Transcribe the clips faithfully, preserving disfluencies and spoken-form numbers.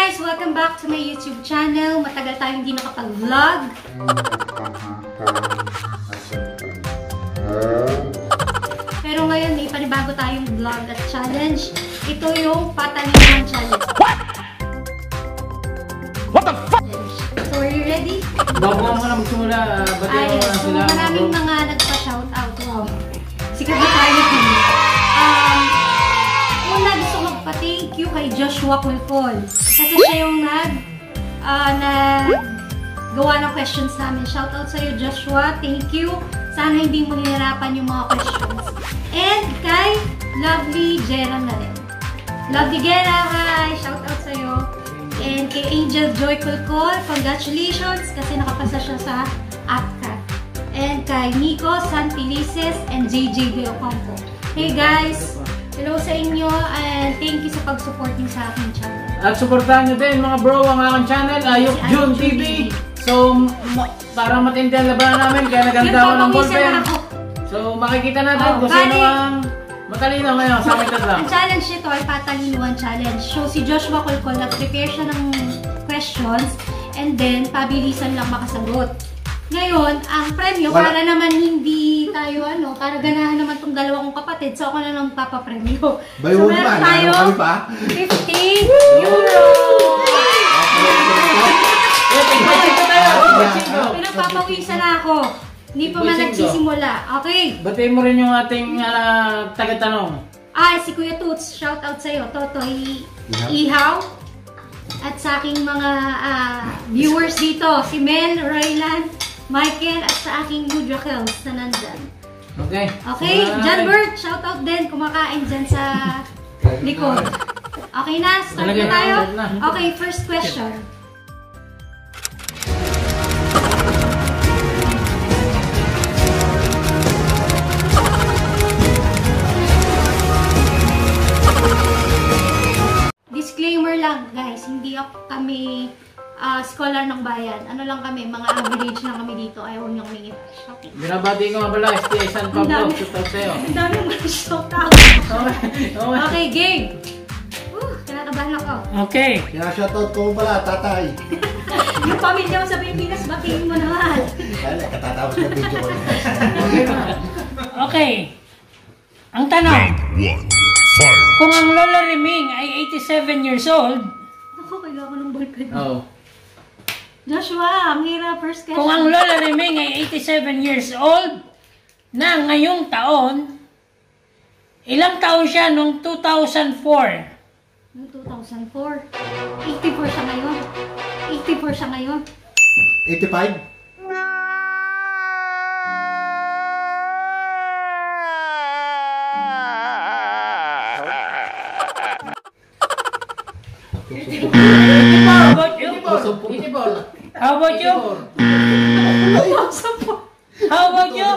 guys! Welcome back to my YouTube channel. Matagal tayong hindi nakapag-vlog. Pero ngayon may panibago tayong vlog at challenge. Ito yung patalinahan challenge. What? What the fuck? So are you ready? Bago mo muna magsimula, ba't Ay, yung so sila? maraming mga nagpa-shoutout. Wow. Sikat na tayo natin. Um, una gusto magpa-thank you kay Joshua Kulkol. Kasi siya yung nag, uh, nag gawa ng questions namin. Shoutout sa'yo, Joshua. Thank you. Sana hindi mo nilarapan yung mga questions. And kay Lovely Gera na rin. Lovely Gera, hi! Shoutout sa'yo. And kay Angel Joy Kulkol, congratulations kasi nakapasa siya sa A P C A T. And kay Nico San Felices and J J De Ocampo. Hey guys! Hello sa inyo and thank you sa pag-support niyo sa aking channel. At supportahan nyo din mga bro ang aking channel, Ayok Si June T V. So, para matindihan labanan namin, kaya naganda ako ng ballpen. So, makikita natin oh, kung sino ang matalino ngayon sa amin tatlo. Ang challenge nito ay patalinuan challenge. So, si Joshua Kulkol, nag-prepare siya ng questions and then, pabilisan lang makasagot. Ngayon, ang premyo, Wala. para naman hindi tayo, ano, para ganahan naman itong dalawa kong kapatid, so ako na lang papapremyo. Bayo So, ba? meron Lalo tayo kami pa? fifty euro! Pinagpapawisan na ako. Hindi pa man nagsisimula. Okay. Batiin mo rin yung ating uh, taga-tanong. Ah, si Kuya Toots, shout out sa'yo. Totoy Ihaw. At sa aking mga uh, viewers dito, si Mel, Roylan, Michael, at sa aking Mudra Kells na nandyan. Okay. Okay, John Bert, shout out din, kumakain dyan sa likod. Okay na, start na tayo? Okay, first question. Disclaimer lang guys, hindi ako kami uh, scholar ng bayan. Ano lang kami, mga average lang kami dito. Ayaw nyo kami i-bash. Okay. Binabati ko nga pala, S T I San Pablo. Shout out sa'yo. Ang dami mga shout out. Okay. Okay, game. Uh, kinakabahan ako. Okay. Kaya shoutout ko pala, tatay. Yung pamilya mo sa Pilipinas, batiin mo naman. Kaya katatapos ng video ko. Okay. Ang tanong. Kung ang Lola Reming ay eighty-seven years old, Ako, kailangan ko ng ballpen. Oh. Joshua, ang hirap, first question. kung ang Lola Reming ay eighty-seven years old na ngayong taon, ilang taon siya nung two thousand four? Noong two thousand four. eighty-four siya ngayon. eighty-four siya ngayon. eighty-five? How about you? eighty-four. How about you? How about you?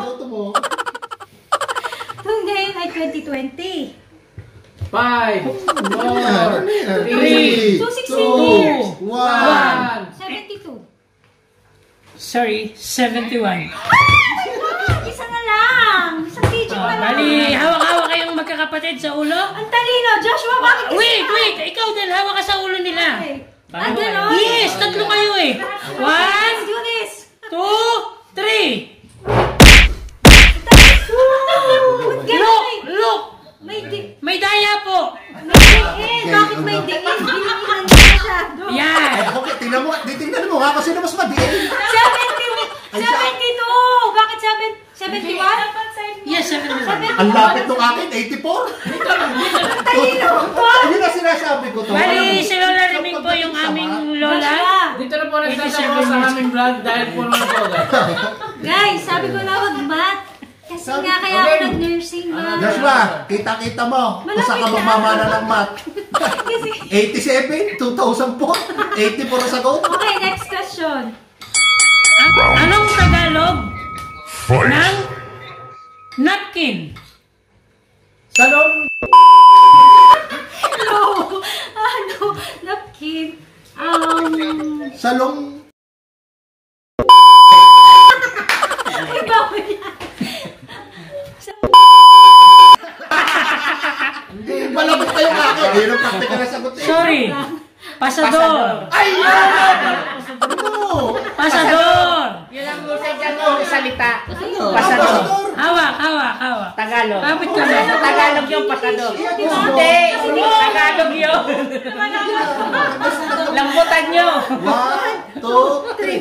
Ito ngayon ay twenty twenty. Five, four, Three, So, sixteen years. one. seventy-two. Sorry, seventy-one. Isa na lang. Isang digit Oh, pa lang. bali, hawak-hawak kayong magkakapatid sa ulo? Ang talino. Joshua, bakit isa? Wait, wait! Ikaw din, hawak ka sa ulo nila. Okay. Ah, ganon? Yes, tatlo kayo eh. One, Let's do this. two, three. Ganon, Look, may- look. May di... May daya po. May diin. Bakit may diin? Binigilan mo masyado. Yan. Okay, tingnan mo, tingnan mo nga kasi na mas madiin. seventy, seventy-two. Bakit seven, seventy-one? Yes, seventy-one. Ang lapit ng akin, eighty-four. Talino. Ayun na sinasabi ko to. Bali, si Lola Reming po yung aming lola. Dito na po nagsasabi sa aming vlog dahil po naman po. Guys, sabi ko na wag math. Kasi nga kaya ako Okay. nag-nursing ma. Joshua, kita-kita mo. Kung saan ka Malapit na. magmamana ng math. Kasi... eighty-seven, two thousand four, eighty-four ang sagot. Okay, next question. An- anong Tagalog ng napkin? Salong. Ano? Ano? Napkin. Um... Salong. Ay, bawal yan. Malapit pa yung akin. Ayun ang praktika na sagot eh. Sorry. Pasador. Ay! Ano? Pasador. Yun ang husay dyan mo, salita. Ano? Pasador. Hawak, hawak, hawak. Tagalog. Kapit ka na. Sa Tagalog yung pasador. Hindi, Tagalog yun. Lambutan nyo. One, two, three.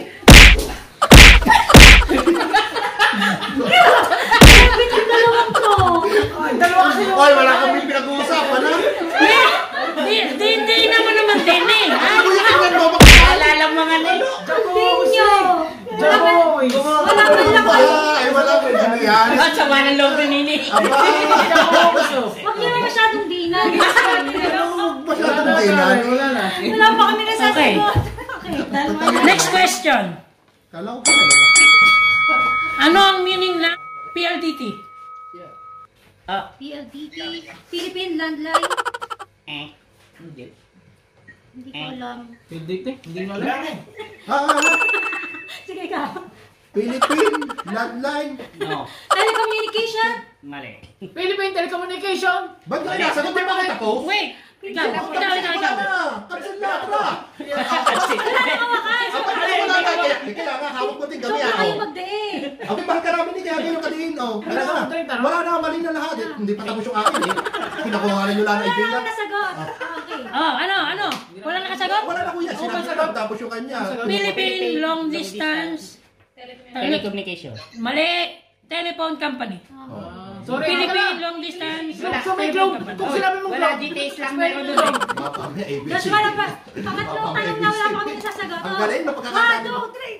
Kapit yung dalawang to. Oy, wala kami pinag-uusapan, ha? Di, di, di naman naman din eh. Ha? Ano yung tingnan mo? Naalala mo nga ni. Tinyo. Wala ka wala ka lang. Ay, wala ko. Ano yan? Ang sama ng loob ni Nini. Aba! Huwag niyo na masyadong dinan. Masyadong tinan. Wala na. Wala pa kami nasasagot. Okay, dalawa na. Next question. Kala ko pa na. Ano ang meaning ng P L D T? Ah, P L D T, Philippine Landline. eh. Hindi. Hindi ko alam. Hindi, te. Hindi mo alam. Ah, Sige ka. Philippine Landline. No. Telecommunication. Mali. Philippine Telecommunication. Ba't ka nasagot? Di ba kita po? Wait! Ikaw, ikaw, ikaw, ikaw. Kapsan na, tara! Wala na mawakas. Kapag ka wala na, kaya kailangan hawak mo din kami Ikaw ako. kayo magdaig. Abi, mahal ka namin ni Kaya yung kadiin, oh. Wala na, wala na, mali na lahat. Eh, Hindi pa tapos yung akin, eh. Pinakuha nga nyo lang Wala na na ibilang. ako nasagot. Okay. Oh, ano, ano? Wala nakasagot? Wala na kuya, sinabi ko lang, tapos yung kanya. Philippine Long Distance. Telecommunication. Mali. Telephone Company. Sorry. Philippine Long Distance. So may globe. Kung sinabi mong Wala, globe. details lang meron doon. Papa, may A B C. Josh, wala pa. Pangatlong tanong na wala pa kami nasasagot. Ang galing, napagkakataon. One, two, three.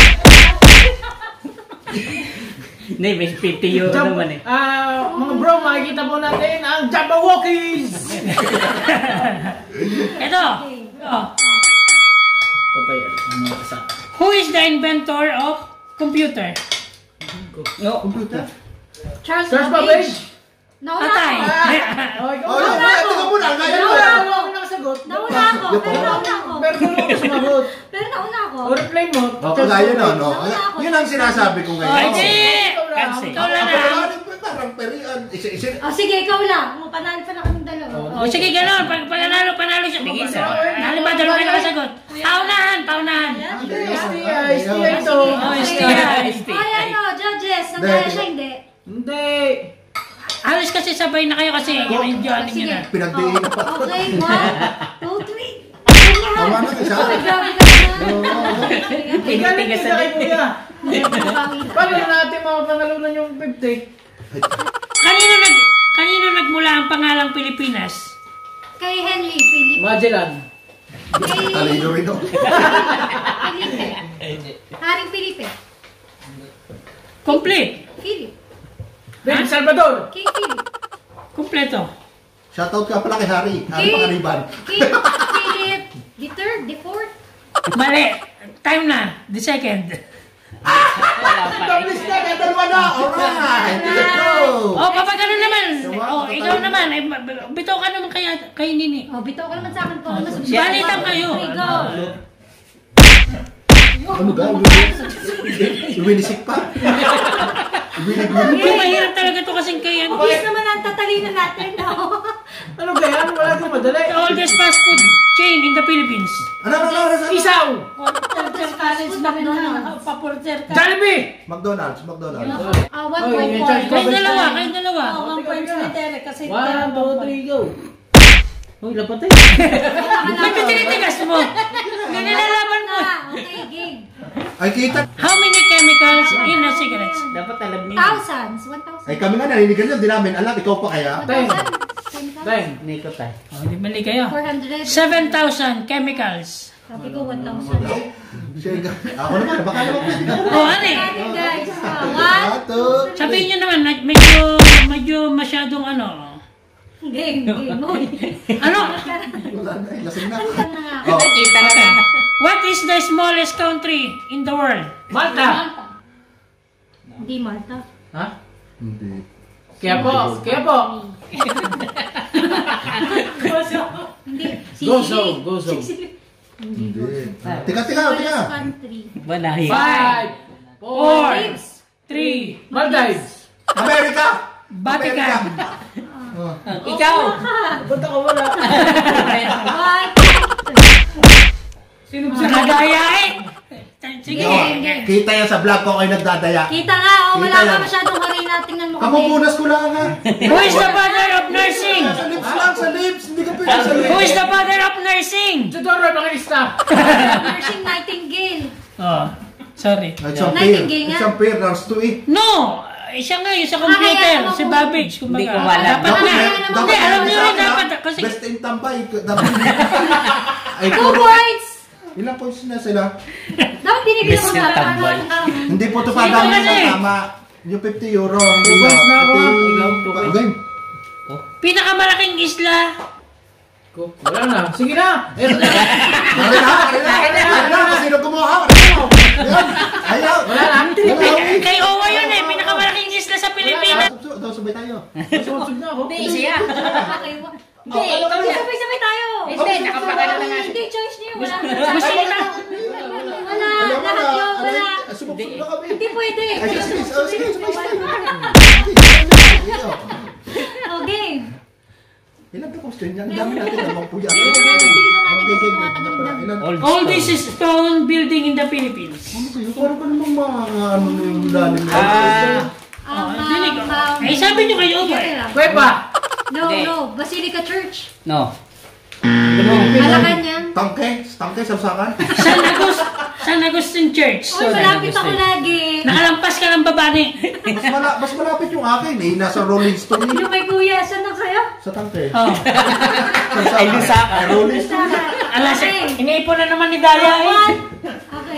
Hindi, may fifty euro naman eh. Ah, mga bro, makikita po natin ang Jabberwockies. Ito. Oh. Who is the inventor of computer? No. Computer? Charles Charles Babbage. Babbage. Nauna Patay. ako. Oh, ikaw. Oh, yun, kaya tingnan mo na, kaya mo. Nauna Wala ako. ako nakasagot. Nauna ako. Pero nauna ako. Pero kung ako sumagot. Pero nauna ako. O replay mo. Oh, kagaya na, no? Yun ang sinasabi ko Oh, ngayon. hindi. Kasi. Ikaw lang Ako na. lang, parang perian. Isa-isa. Oh, sige, ikaw lang. Oh, panalo pa na kaming dalawa. O sige, gano'n. Pag panalo, panalo siya. Sige, Sige, sir. Halimbawa, dalawa kayo nakasagot. Paunahan, paunahan. S T I, S T I to. Oh, S T I. Ay, ano, judges. Nagkaya siya, hindi. Hindi. Alis kasi sabay na kayo kasi. Enjoy nyo Sige. na. Pinagdiin na pa. Okay, one, two, three. Tama na, isa. Ay, grabe ka na. Igaling ka kay kuya. Bawi na. Paano natin mapapangalanan yung fifty? Kanino nag kanino nagmula ang pangalang Pilipinas? Kay Henry Philip. Magellan. Kay Talino rin, no? Felipe. Haring Felipe. Complete. Philip. David Salvador. King Philip. Kompleto. Shoutout ka pala kay Harry. Harry King- Pangariban. King Philip. The third, the fourth. Mali. Time na. The second. Wala pa. Doubles na, kaya dalawa na. Alright. Let's go. Oh, kapag ano naman. Sawa, Oh, kapag- ikaw naman. Eh, bitaw ka naman kay, kay Nini. Oh, bitaw ka naman sa akin po. Mas Balitan kayo. Okay, go. Ano ga? Winisik pa. Winig-winig. Uy, mahirap talaga to kasing kay ano. Obvious naman ang tatalinan natin, no? Ano kaya? Wala kang madali. The oldest fast food chain in the Philippines. Ano, ano, ano, ano? Isaw. Porter College McDonald's. Pa-porter ka. Jollibee. McDonald's, McDonald's. Ah, one Oh, point yung four. charge ko. Kayong dalawa, kayong dalawa. Oh, one point three tere kasi One, two, three, go. Uy, lapat eh. Ba't ka tinitigas mo? Nilalaban mo. Ah, okay, game. Ay, kita. How many chemicals in a cigarette? Dapat alam niyo. Thousands. One thousand. Ay, kami nga narinig nyo, di namin alam. Ikaw pa kaya? One Ten. thousand. Ten thousand. Ten. Niko tayo. Oh, di mali kayo. Four hundred. seven thousand chemicals. Sabi ko one thousand. Siya, ako naman, baka naman pwede na. Oh, ano eh? Natin, guys. Ah, one. Ato. Sabihin nyo naman, na- medyo, medyo masyadong ano. Game, game. Uy. Ano? Wala na, eh, lasing na. Antan na nga. Oh, Kita na na. What is the smallest country in the world? Malta. Hindi Malta. Ha? hindi. Kaya po. Kaya po. Hindi. Gozo. Gozo. Hindi. Tika, tika, tika. Country. Banahin. Five. Four, Four. three, Maldives. Amerika! Vatican. Oh. Ikaw. Ba't ako wala? One. Kita yan sa vlog ko kayo nagdadaya. Kita nga, oh, wala Kita ka yan. masyadong harina. Tingnan mo kami. Kamupunas ko lang ha. Who is the father of nursing? Sa lips lang, sa lips. Hindi ka pwede sa lips. Who is the father of nursing? Tudoro, pakilista. Nursing Nightingale. Oh, sorry. It's unfair. Nightingale nga. It's unfair. Nurse to eh. No! Eh, siya nga, yung sa computer, Ah, kaya si ako- Babbage, kumbaga. Hindi ko wala. Dapat na. Hindi, alam niyo rin, dapat. Kasi, Best in tambay. Dapat. Ay, Two puro. points! Ilang points na sila? Dapat binibigyan ko Yes, na. tambay. Hindi po ito Sino padami kasi? ng tama. Yung fifty euro. Hindi points na ako. fifty Ikaw, two points. Game. pinakamalaking isla. Wala na. Sige na. Eh, Pare na, pare na. Pare na, kung sino kumuha. Pare na. Yan. Ayaw. Wala na. Kay, kay Owa yun eh, pinakamalaking isla sa Pilipinas. Subso- Daw sabay tayo. Sumusog na ako. Hindi, siya. Okay, wa- Oh, ano ba yan? Sabay-sabay tayo. Hindi, nakapagano na nga siya. Hindi, choice niyo. Wala. Masina. Wala. Lahat yun. Wala. Sumubsog na kami. Hindi pwede. Ay, sige, sige, sige, sige, sige. Oh, game. Ilan ka question yan? Ang dami natin naman po yan. Bilisan natin Okay, kasi okay, mga okay. tagal Ilan? All this is stone building in the Philippines. Ano ba yun? Parang ka namang mga ano na yung lalim na. Ah, Um, Oh, dinig ko. um, Eh, sabi niyo kay Owa eh. Kwepa. No, Hindi. no. Basilica Church. no. Malacanang. Tangke? Tangke, sabsakan? San Agustin, San Agustin Church. Uy, malapit ako lagi. Nakalampas ka ng babani. Mas, mala mas malapit yung akin eh. Nasa Rolling Stone eh. Yung may kuya, saan ang sayo? Sa tangke. Oh. Ay, Lusaka. Ay, Rolling Stone. Alas, Okay. iniipon na naman ni Daya eh. One. Okay.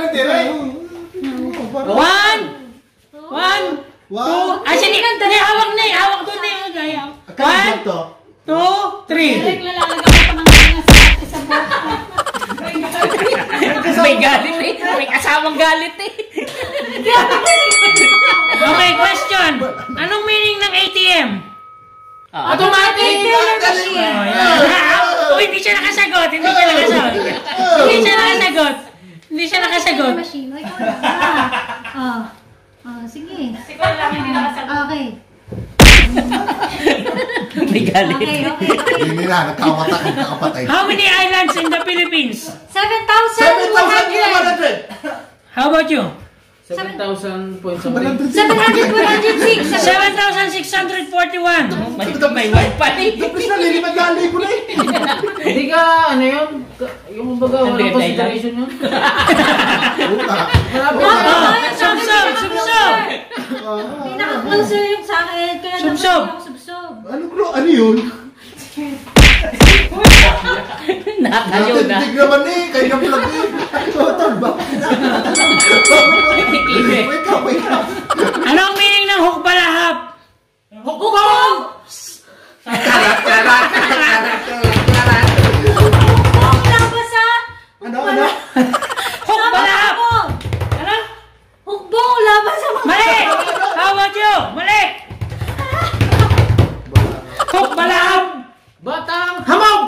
One, one, Wow. two, ah, sige, dali, hawak na eh, hawak doon na yung Daya. Kaya One, to. two, three. May galit eh. May kasamang galit eh. Okay, question. Anong meaning ng A T M? Ah. Automatic. Oh, yan. Oh, hindi siya nakasagot, hindi siya nakasagot. Hindi siya nakasagot. Hindi siya nakasagot. Machine. Ay, ikaw na. Ah. Ah, sige. Okay. May galit. Okay, okay, okay. Hindi na, nagkawatak, nagkakapatay. How many islands in the Philippines? seven thousand seven thousand one one hundred. hundred! How about you? seven thousand points one away. hundred seven hundred one hundred six. seven thousand six hundred forty-one. May, may wifi. Tapos na, lilipad na, libo na eh. Hindi ka, ano yun? Ka- Yung baga, walang Hundred consideration yun. Puta. Malapit Oh, na. oh, Subsob, subsob. Pinaka-closer yung sa akin. Kaya dapat Subsob. ako subsob. Ano bro? Ano yun? Nakatayo na. Natindig naman eh. Kaya vlog eh. Total ba? Wait up, wait up. Ano ang meaning ng hukbalahap? Hukbong! Karat, karat, karat, karat. Hukbong labas ha! Ano, ano? Hukbalahap! Ano? Hukbong labas sa mga... Mali! How about you? Mali! Hukbalahap! Batang hamog!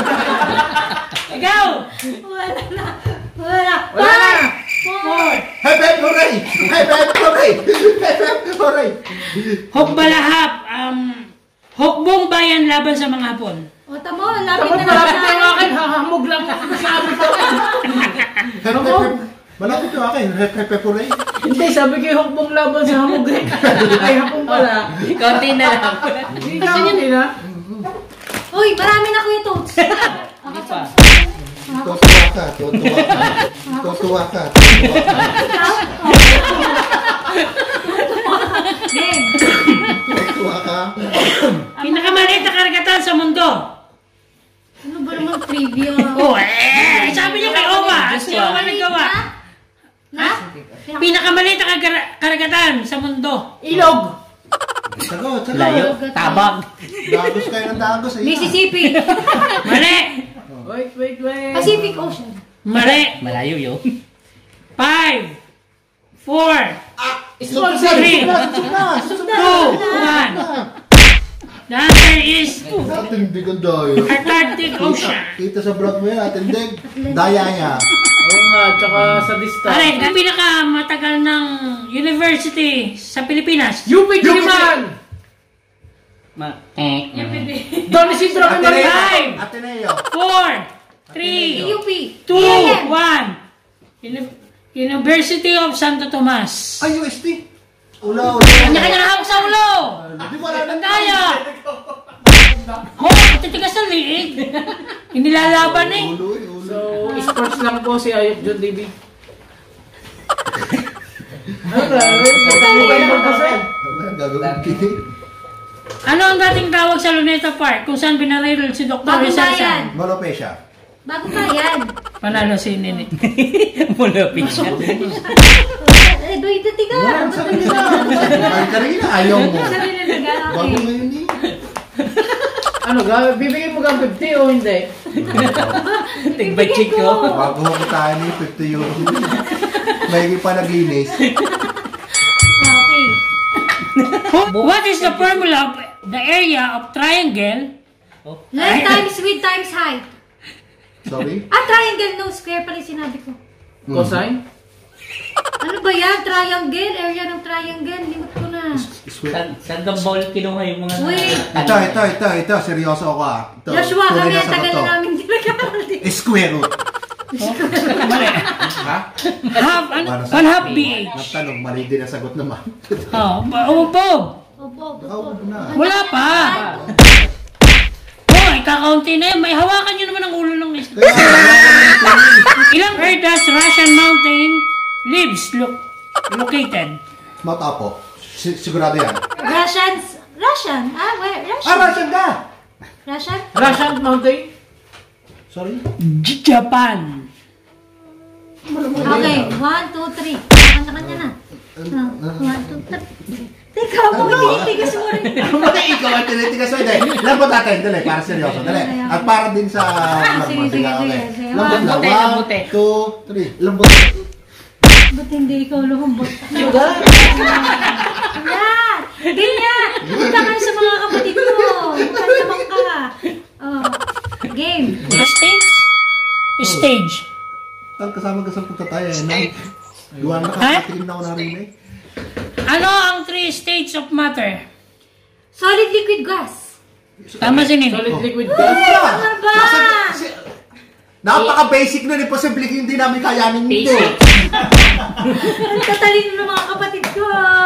Ikaw! Wala na. Wala. Wala na! Four! Hep, hep, hooray! Hep, hep, hooray! Hep, hep, hooray! Hukbalahap! Um, hukbong bayan laban sa mga Hapon. O, tamo. Lapit Tapos na malapit na lang yung akin, hahamog lang. Sabi ko. Hep, hep, hep. Malapit yung akin. Hep, hep, hep, hooray! Hindi, sabi ko yung hukbong laban sa hamog eh. Ay, hapong pala. Konti na lang. Hindi ka, hindi na. Uy, marami na kuya Toads. Hindi pa. Tutuwa ka, tutuwa ka. Tutuwa ka, tutuwa ka. Game. Tutuwa ka. Pinakamaliit na karagatan sa mundo. Ano ba naman trivia? Oh, eh! Sabi niyo kay Owa. Si Owa naggawa. Na? Pinakamaliit na kagara- karagatan sa mundo. Ilog! Sagot, sagot. Layo. Tabang. Dagos kayo ng dagos. ayun na. Mississippi. Mali! Wait, wait, wait. Pacific Ocean. Mali! Malayo yun. Five, four, Small three, Susok na, susok na. two, one. The answer is Ating bigon dayo. Atlantic Ocean. Kita sa vlog mo yan, ating dig. Daya niya. Oo nga, tsaka sa distance. Alright, ang pinakamatagal ng university sa Pilipinas. U P Diliman! Ma eh. Don Isidro Camarena! Five, Ateneo. four, three, U P. two, one. Uni- University of Santo Tomas. Ay, U S T. Ula, ula. Kanya-kanya na hawak sa ulo! Di wala nang Kaya! Oh, matitigas ang liig. Hindi lalaban eh. Ulo, ulo. So, sports lang po si Ayok John D B. Ano ba? Ang gagawin kini. Ano ang dating tawag sa Luneta Park kung saan binaril si Doctor Bagong Rizal bayan. San? Malopecia. Bago pa yan. Panalo si Nini. Mulapit siya. Eh, doy na tiga. Yan, sabi nila. Ay, karina, ayaw mo. Sabi na tiga. Bago Okay. ngayon eh. Ano, ga- bibigyan mo kang fifty o hindi? Tigba-check ko. Bago ako tayo ni fifty euro. May pa naginis. Okay. What is the formula of the area of triangle? Length times width times height. Sorry? Ah, triangle, no square pala yung sinabi ko. Cosine? Ano ba yan? Triangle? Area ng triangle? Limot ko na. Sweet. San, saan ka ball kinuha yung mga... Wait. Ito, ito, ito, ito. Seryoso ako ah. Ito, Joshua, tunay kami na ang tagal sagot na to. namin ginagawa. Square root. Mali. Ha? Half, ano, Para sa- one half B H. Nagtanong, mali din ang sagot naman. Oh, ba- oh, Bob. Opo, opo, Oh, opo. na. Wala pa. Oh, ikakaunti na yun. May hawakan nyo naman ang ulo ng isa. Kaya, Ilang where does Russian mountain lives look located? Matapo. Si- sigurado yan. Russians. Russian? Ah, where? Russian? Ah, Russian ka! Russian? Russian Mountain? Sorry? J- Japan. Okay, one, two, three. Kanya-kanya na. Ah, one, two, three. Teka, mo, tinitigas mo rin. Mali, ikaw ang tinitigas mo. Dali, lambot natin. Dali, para seryoso. Dali. At para din sa... Sige, sige, sige, sige. Lambot na. Lambute, One, lambute. two, three. Lambot. Ba't hindi ikaw lumambot? Suga? Yan! Ganyan! Punta kayo sa mga kapatid mo. Magkasabang ka. Oh. Game. Stage? Stage. Ang kasama-kasama punta tayo eh. Nang... Duwan na Ha? kasi na ako narinig. Ano ang three states of matter? Solid liquid gas. Tama si Nini. Solid liquid gas? Wala! Ano ba? Nasa- si- Napaka-basic nun. Imposible hindi namin kayanin nito. Basic. Ang tatalino ng mga kapatid ko.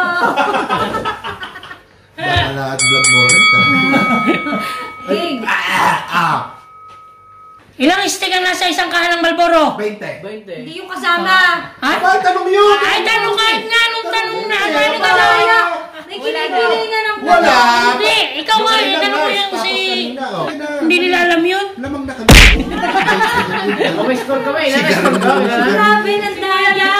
Baka na at blood mo rin. Game. Ah! Ah! Ilang stick ang nasa isang kahalang Malboro? twenty. twenty. Hindi yung kasama. Ha? Ba, tanong yun! Ay, tanong kahit nga nung tanong na. Wala. Ano ka na? Wala. May kinibili nga ng Wala! Hindi, ikaw nga eh. Tanong mo yung si... Hindi nila alam yun? Lamang na kami. O, may score kami. Ilan na score ka? Ilan na? Grabe ng daya.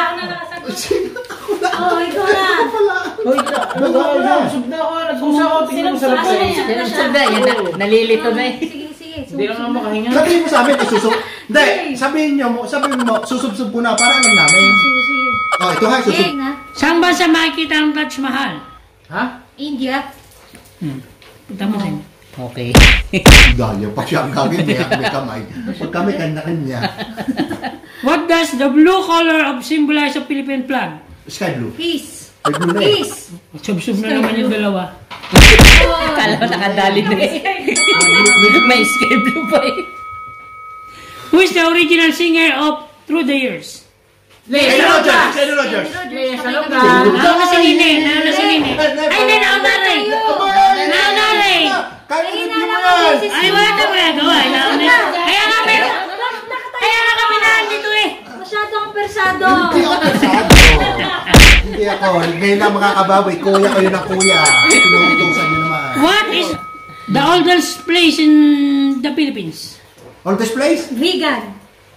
Oh, ikaw na. Hoy, ano ba? Nabusog na ako. Nagpusa ako. Tingnan mo sa labas. Sinubsab. Sinubsab na, yan na. Nalilito na eh. Sige, sige. Hindi lang naman makahinga. Sabihin mo sa amin, isusub. Hindi, sabihin nyo mo, sabihin mo, susubsub ko na para alam namin. Sige, sige. Oh, ito ha, susub. Game na. Saan ba sa makikita ang Taj Mahal? Ha? India. Hmm. Punta mo din. Okay. Dahil pa siya ang gagawin, may, may kamay. Pag kami kanya-kanya. What does the blue color of symbolize of Philippine flag? Sky blue. Peace. May blue na eh. Peace. Sub-sub na naman yung dalawa. Oh. Kala ko nakadali na eh. May escape blue pa eh. Who is the original singer of Through the Years? Kenny Rogers! Kenny Rogers! Lea Salonga. Nauna si Nini. Nauna si Nini. Ay, hindi. Nauna rin. Nauna rin. Kaya Ay, hindi mo nalaman yan! ko si Ay, wala na magagawa. Nauna. Kaya nga meron. Kaya nga kami nandito eh. Masyado akong persado. Hindi ako persado. Hindi ako. Ngayon lang makakabawi. Kuya kayo ng kuya. Pinutusan nyo naman. What is the oldest place in the Philippines? Oldest place? Vegan.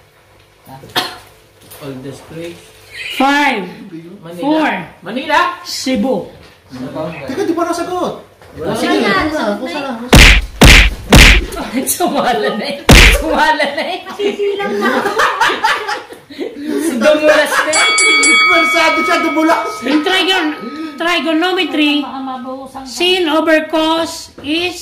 Oldest place. Five, Manila. four, Manila? Cebu. Teka, di pa nasagot. Wala. Sige, Wala, wala, nasagot kung na saan. Sumala na eh. Sumala na eh. Sisilang na ako. Dumulas na eh. Persado siya, dumulas. In trigon trigonometry, sin over cos is...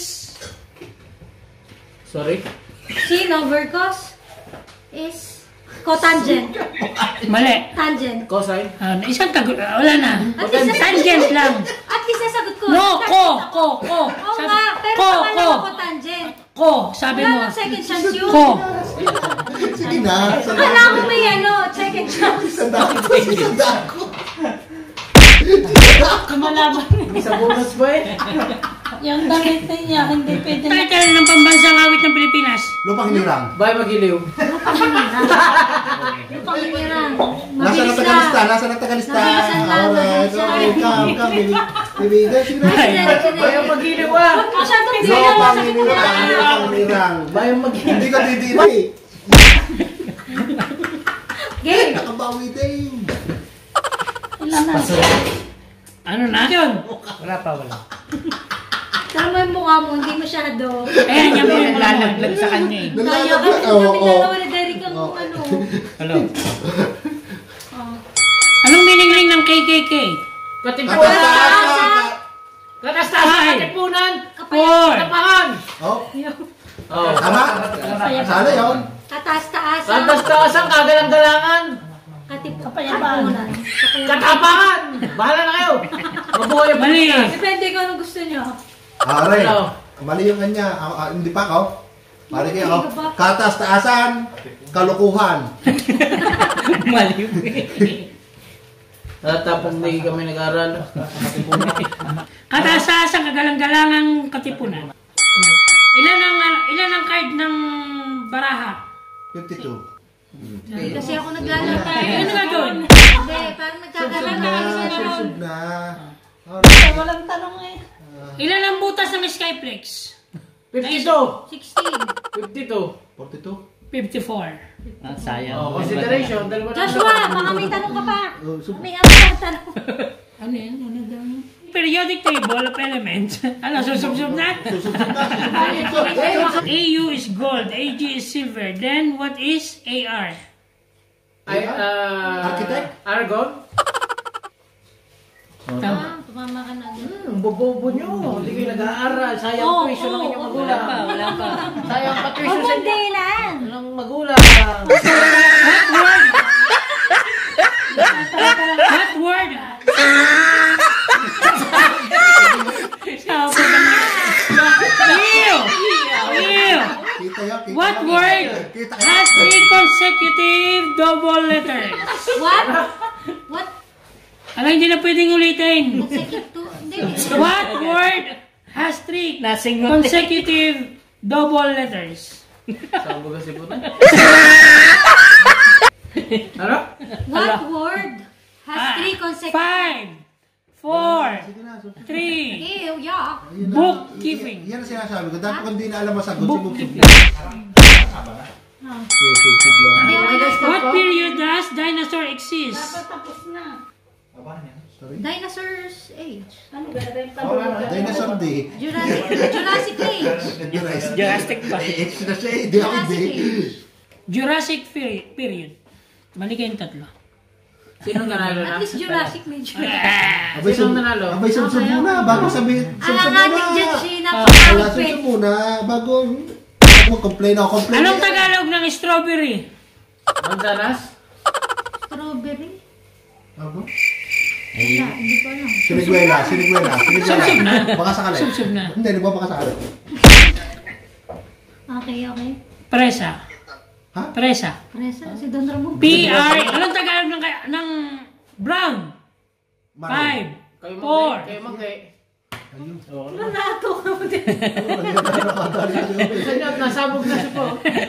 Sorry? Sin over cos is cotangent. Mali. Tangent. Cosine? Ah, isang tag... Wala na. At least Tangent lang. At least nasagot ko. No, ko, ko, ko. Oo Sabi- nga, pero ko, pangalan ko. ko tangent. Ko, sabi mo. Wala nang second chance yun. Ko. Sige na. Wala akong may ano, second chance. Sandaan ko. Sandaan ko. Kumalaban. May sa bonus ba eh? Yung damit niya, hindi pwede na. Title ng pambansang awit ng Pilipinas. Lupang hinirang. Bay magiliw. Lupang hinirang. Nasa Mabilis natagalista, lang. nasa natagalista. Nabilisan lang, Alright, nabilisan. okay, come, come, baby. Baby, guys, sige na. Bay ang magiliw ah. Masyadong Lupang sila, masakit hinirang, na. lupang hinirang. Bay ang magiliw. Hindi ka didiri. Game. Nakabawi din. Ilan na? Ano na? Yun. Wala pa, wala. Tama mo yung mukha mo, hindi masyado. Ayan, yan po yung Naglalaglag sa kanya eh. Kaya Nalalaglag. kasi Oo, kami oo. dalawa na Derek ang ano. Hello. Anong meaning ring ng K K K? Katipunan! Katastasan. Katastasan! Five. Katipunan! Four. Katapangan! Oh, Oh. tama? Sana yun. Kataas-taasan. Katastasan! Kagalang-galangan! Katip Kapayapaan. kapunan. Katapangan! Bahala na kayo! Mabuhay ang Mali. Pilipinas! Depende kung anong gusto nyo. Ah, Ray. Hello. Mali yung kanya. Ah, ah, hindi pa ako. Mali kayo. Oh. Katas, taasan, kalukuhan. Mali mo eh. Tapos hindi kami nag-aral. Katipunan. Kataas-taas ang kagalang-galangang katipunan. Ilan ang ilan ang card ng baraha? fifty-two. Hindi kasi ako naglalaro. Eh, ano nga doon? Hindi, parang nagkakaroon na kasi Na, na susub na. Alright. Walang tanong eh. Ilan ang butas ng Skyflex? fifty-two! sixteen. fifty-two! forty-two. fifty-four. Ah, sayang. Oh, consideration. Dalawa na. Joshua, baka may tanong ka pa. Oh, sub- May ano ka tanong. Ano yan? Ano daw? Periodic table of elements. Ano, susub-sub na? A U is gold, A G is silver. Then, what is A R? Ay, ah... Architect? Argon? Ah, tumama ka na agad. Hmm, bobobo nyo. Hindi kayo nag-aaral. Sayang Oo, tuition ng oo, inyong oo. magulang. Wala pa, wala pa. Sayang pa tuition sa inyo. Pagkundilan. Ng magulang. What word? What word? Sabi ng Ew! Ew! Kita yun, kita What yun. word Kita yun. has three consecutive double letters? What? What? Alam, hindi na pwedeng ulitin. Consecutive? Hindi. What word has three consecutive double letters? Saan ba kasi po na? Ano? What word has Ah, three consecutive? Five, four, Sige na, sub- three. Ew, yuck. Ayun na. Bookkeeping. Yan ang sinasabi ko. Dahil kung hindi na alam masagot, Book- sumubsub lang. Sumubsub lang. Hindi, okay na. What period does dinosaur exist? Dinosaurs age. Dinosaur Day. Jurassic, Jurassic age. Jurassic pa. Eh, H na siya eh. Di ako Jurassic day. age. Jurassic peri- period. Mali kayong tatlo. Sinong nanalo na? At least Jurassic may Jurassic. Abay, Sinong sum- nanalo? Abay, sumsub Okay, muna. okay. Bago sabihin. Ah, Sumsub ang muna. ating judge, Wala, napaka-outfit. sumsub muna. Bago. Bago complain ako. Complain. Anong Tagalog ng strawberry? Mansanas? Strawberry? Bago? Wala, hindi ko alam. Siniguela. Siniguela. Sumsub na. Siniguela. Baka sakali. Sumsub na. Hindi, di ba baka sakali? Okay, okay. Presa. Ha? Presa. Presa, si Don Ramon. P R. Anong Tagalog ng, kay- ng brown? Maro. Five, Kayo four. mag- Kayo mag- Ano nato ka mo din? Isa nyo, nasabog na siya po.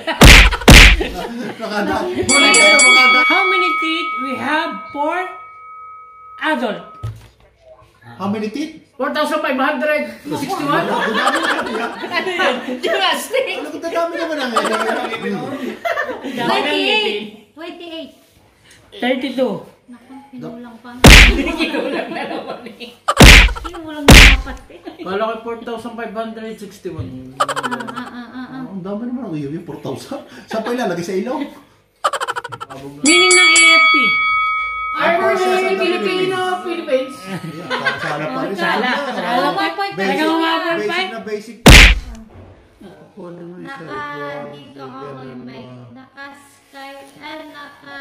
Nakada. Huli kayo, makada. How many teeth we have for adult? How many teeth? four thousand five hundred sixty-one? Ang dami naman yan. Jurassic! Ano kung dadami naman ang twenty-eight. twenty-eight. thirty-two. Naku, kinulang pa. Kinulang na naman eh. Kinulang na dapat eh. Kala ko four thousand five hundred sixty-one. Ah, ah, ah, ah, ah. Ang dami naman ang iyo yung four thousand. Saan pa ilalagay sa ilaw? Meaning ng A F P. Armor Navy Filipino, Philippines. Sala pa rin. Sala. Sala pa. Talagang umabot pa. Basic na basic. Naka, dito ako yung mic. Naka-sky, ah, naka...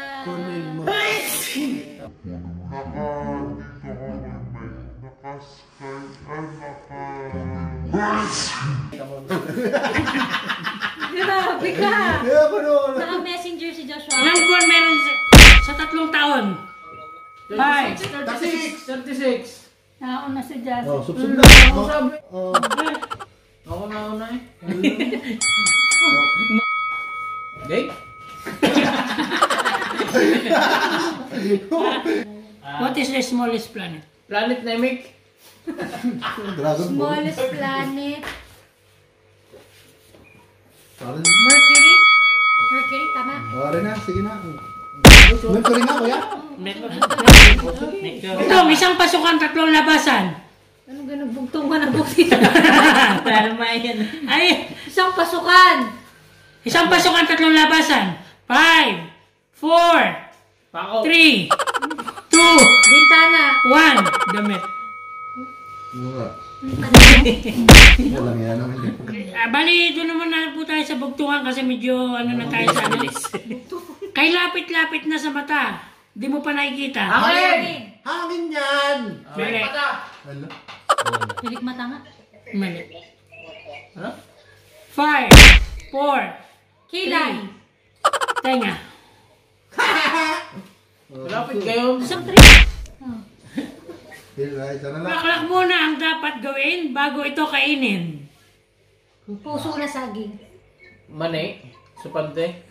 Grabe ka. Kaya ako no. Naka-messenger si Joshua. Ilang buwan meron sa, sa tatlong taon? Five. thirty-six. thirty-six. Nauna si Jazz. Oh, subsub na. Ako sabi. Oh. Ako na una eh. Okay? What is the smallest planet? Planet Namek. Dragon Ball. Smallest planet. Parang... Mercury? Mercury, tama. Oh, rin na. Sige na. Mercury nga, kuya. Ito, isang pasukan, tatlong labasan. Ano ganun, bugtong ka na bukti. Para mayan. Ay, Isang pasukan. isang pasukan, tatlong labasan. Five, four, Pako. three, two, Bintana. one. Damit. Mura. Walang yan naman yun. Ah, bali, doon naman na po tayo sa bugtungan kasi medyo ano na tayo sa alis. Kay lapit-lapit na sa mata. Di mo pa nakikita. Hangin! Hangin yan! Mali. Ano? Pilik mata nga. Mali. Ano? Five, four, Kilay. tenga. Malapit kayo. Isang trip. Oh. Hilay, sana lang. Baklak muna ang dapat gawin bago ito kainin. Puso na saging. Mani. Supante.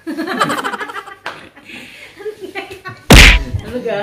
Ano ka?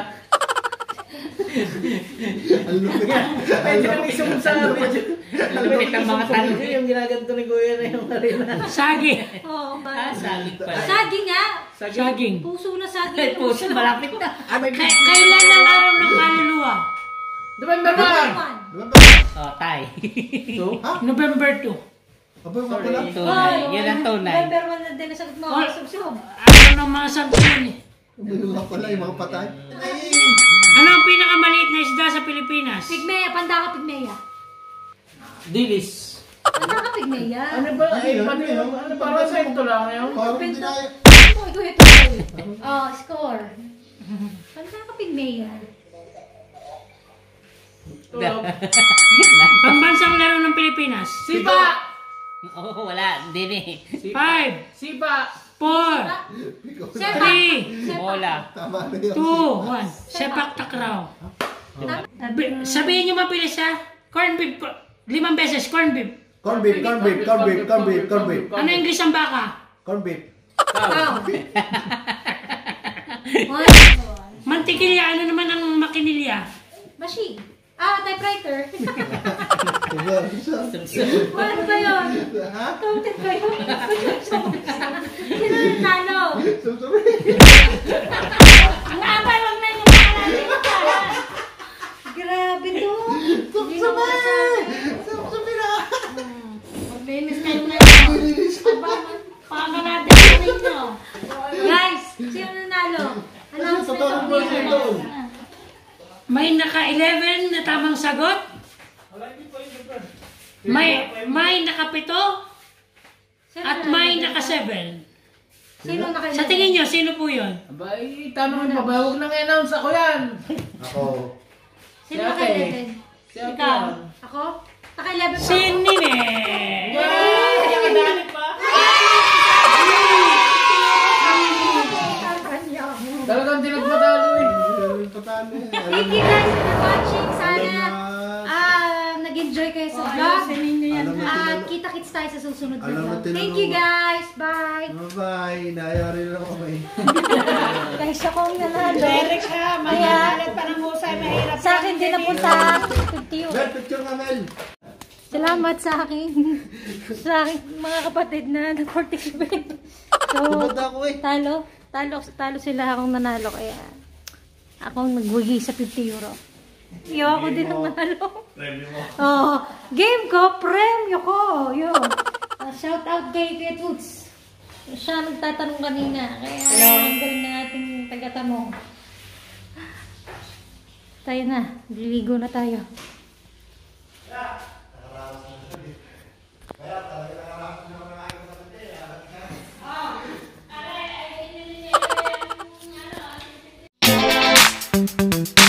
Ang lupit. Medyo nang isang sabi. Lupit ang mga tanong. Yung ginaganto ni Kuya na yung arena. Sagi. Oo, Ah, ba? saging pala. Saging nga. Saging. Puso na saging. Ay, puso, malapit na. Kay- kailan ang araw ng kaluluwa? November one! Diba ba? Oh, tay. Two? Ha? November two. Aba, yung kapula. Tunay. Yan ang tunay. November one na din ang sagot mo. Oh. Subsub. Araw ng mga santo yun eh. Aba, yung kapula, yung mga patay. Ay! Ano ang pinakamaliit na isda sa Pilipinas? Pigmeya. Pandaka pigmeya. Dilis. Pandaka pigmeya. Ano ba? Ano Ay, yun? pati Ano yun? ano para sa ito lang yun? Parang hindi na yun. Oh, ito, ito. Oh, score. Pandaka pigmeya. Pambansang laro ng Pilipinas. Sipa! Oh, wala. Hindi ni. Five, Sipa! four, Sepak. three, Bola. Tama na yun. two, one. Sepak takraw. Bi- Sabihin nyo mabilis ha. Corn beef. po- Limang beses, corn beef. Corn beef, corn beef, corn beef, corn beef, corn beef. Ano English ang baka? Corn beef. Cow. One. Mantikilya, ano naman ang makinilya? Machine. Ah, typewriter. Diba? Isa. Ano ba yun? Ha? Counted ba yun? Sino yung talo? Sumsumi. Ang abay, wag na yung makalala ko pala. Grabe to. Hindi mo masabi. Sumsumi na. Maglinis kayo na yun. Paano natin sa inyo? Guys, sino nanalo? Announcement Totoo of po ito. winners. May naka-eleven na tamang sagot? May may naka-pito? Sino At nanalo? may naka-seven? Sino nakailan? Sa tingin nyo, sino po yun? Abay, tanongin pa ba? Huwag nang i-announce ako yan. Ako. Sino Si Ate. nakailan? Si Ate Ikaw. yan. Ako? Nakailan Si Nine! Talagang tinagmadalo eh. Patalo eh. Thank you guys for watching. Sana ah nag-enjoy kayo sa vlog. Alam na At tinalo. kita-kits tayo sa susunod na Alam na vlog. tinalo. Thank you guys. Bye. Bye-bye. Nayari na ako kami. Guys, akong nanalo. Derek ha, mahihalat pa ng husay, mahirap. Sa akin din napunta fifty. Mel, picture nga Mel. Salamat sa akin. Sa akin mga kapatid na nag-participate. So, Tubad ako eh. talo. Talo, talo sila akong nanalo. Kaya, akong nagwagi sa fifty euro. Iyo ako din ang nanalo. Premyo mo. Oh, game ko, premyo ko. Yun. Uh, shout out kay Kuya Toots. Siya nagtatanong kanina. Kaya, ang galing na ating taga-tanong. Tayo na. Liligo na tayo. Thank you.